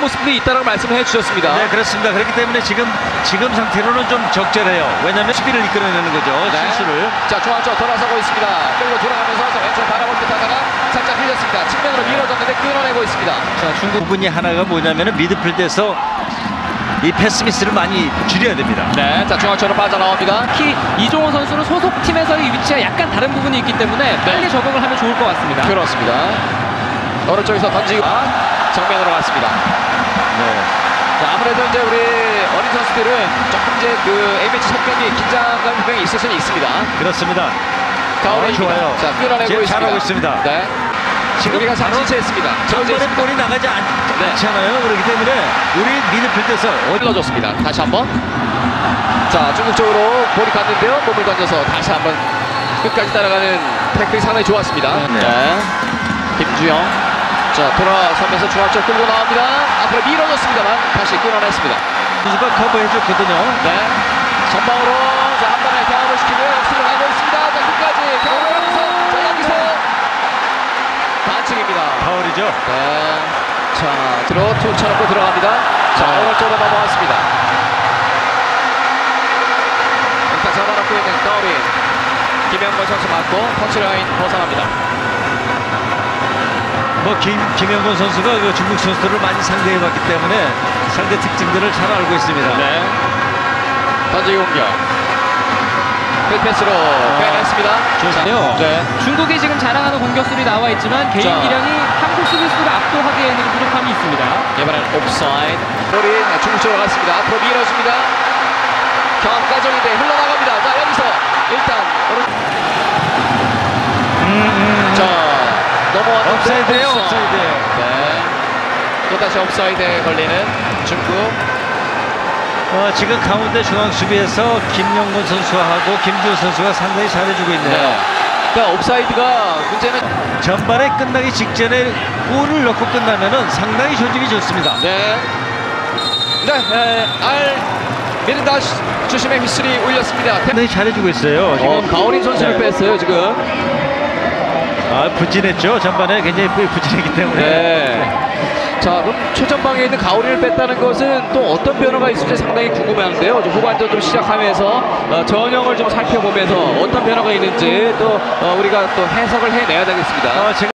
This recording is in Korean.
모습이 있다는 말씀을 해주셨습니다. 네, 그렇습니다. 그렇기 때문에 지금 상태로는 좀 적절해요. 왜냐하면 수비를 이끌어내는 거죠. 네. 실수를. 자, 중앙쪽 돌아서고 있습니다. 끌고 돌아가면서 왼쪽 바라볼 듯 하다가 살짝 흘렸습니다. 측면으로 밀어줬는데 끊어내고 있습니다. 자, 중국 부분이 하나가 뭐냐면은 미드필드에서 이 패스 미스를 많이 줄여야 됩니다. 네, 자, 중앙쪽으로 빠져나옵니다. 특히 이종호 선수는 소속 팀에서의 위치가 약간 다른 부분이 있기 때문에 빨리 적응을 하면 좋을 것 같습니다. 그렇습니다. 오른쪽에서 던지고 정면으로 갔습니다. 네. 자, 아무래도 이제 우리 어린 선수들은 조금 이제 그 A매치 첫 경기 긴장감 분명히 있을 수는 있습니다. 그렇습니다. 가오레입니다. 좋아요. 자, 끌어내고 지금 있습니다. 잘하고 있습니다. 네. 지금 우리가 상시체했습니다. 전번에 볼이 나가지 않잖아요. 그렇기 때문에 우리 미드필드에서 흘러줬습니다. 다시 한번. 자, 중국 쪽으로 볼이 갔는데요. 몸을 던져서 다시 한번 끝까지 따라가는 태클이 상당히 좋았습니다. 네. 김주영. 자, 돌아서면서 중앙쪽 끌고 나옵니다. 앞으로 밀어줬습니다만 다시 끊어냈습니다. 선수가 커버해줬거든요. 네. 전방으로 자, 한 번에 경험을 시키고요. 역습을 가고 있습니다. 자, 끝까지 경험을 하면서 자, 여기서 반칙입니다. 파울이죠. 네. 자, 뒤로 쳐놓고 들어갑니다. 자, 오른쪽으로 넘어왔습니다. 일단 잡아놓고 있는 가오리. 김영건 선수 맞고 터치라인 벗어납니다. 김영건 선수가 그 중국 선수들을 많이 상대해봤기 때문에 상대 특징들을 잘 알고 있습니다. 네. 던지기 공격. 힐패스로 빼냈습니다. 좋네요. 네. 중국이 지금 자랑하는 공격수들이 나와 있지만 개인 자. 기량이 한국 수비수를 압도하기에는 부족함이 있습니다. 이번에는 옵사이드. 볼이 중국 쪽으로 갔습니다. 앞으로 밀어줍니다. 경합 과정인데 흘러나갑니다. 자, 여기서 일단 자, 넘어왔는데 옵사이드예요. 옵사이드. 옵사이드예요. 네. 또다시 옵사이드에 걸리는 중국. 지금 가운데 중앙 수비에서 김영건 선수하고 김주호 선수가 상당히 잘해주고 있네요. 네. 그러니까 옵사이드가 문제는 전반에 끝나기 직전에 골을 넣고 끝나면은 상당히 조직이 좋습니다. 네. 네. 미르다시 주심의 휘슬이 울렸습니다. 상당히 잘해주고 있어요. 지금 가오린 선수를 네. 뺐어요, 지금. 부진했죠. 전반에 굉장히 부진했기 때문에. 네. 자, 그럼 최전방에 있는 가오리를 뺐다는 것은 또 어떤 변화가 있을지 상당히 궁금한데요. 후반전 좀 시작하면서 전형을 좀 살펴보면서 어떤 변화가 있는지 또 우리가 또 해석을 해내야 되겠습니다.